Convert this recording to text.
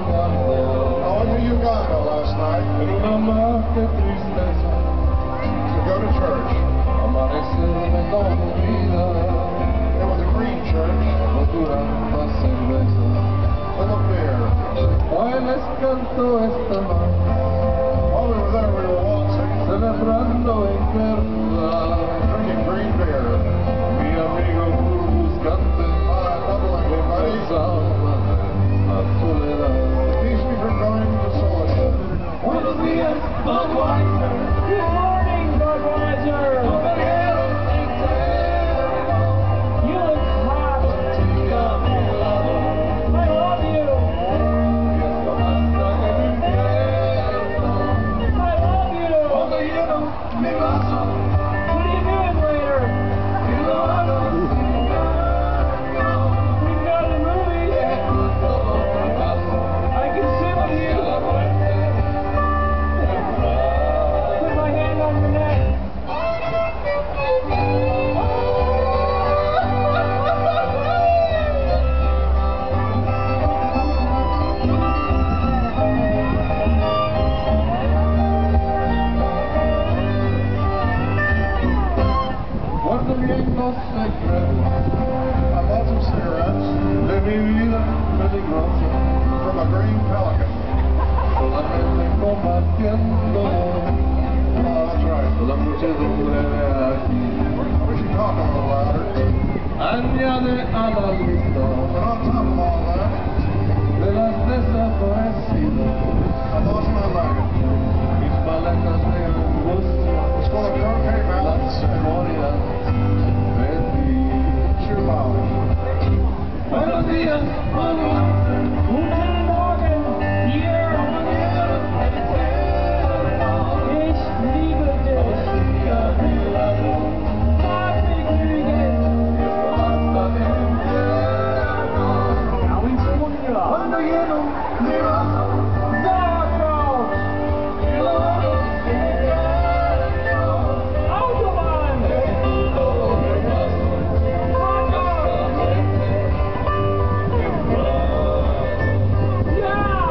I went to Uganda last night to go to church. It was a green church full of beer. While we were there, we were waltzing, drinking green beer. Keeps me from going into solitude. Buenos días, Budweiser. Good morning, Budweiser. You look hot. I love you. I love you. What are you doing later? We've got a movie. I can sit with you. Put my hand on your neck. Guardo bien los secretos. I bought some cigarettes De mi vida peligrosa, from a green pelican. solamente compartiendo Oh, that's right. la muchedumbre de aquí. We should talk a little louder. Añade a la lista But on top of all that, de las desaparecidas I lost my luggage. mis maletas de angustia, It's full of cocaine las mountains and memorias de ti. shoe polish. Buenos días,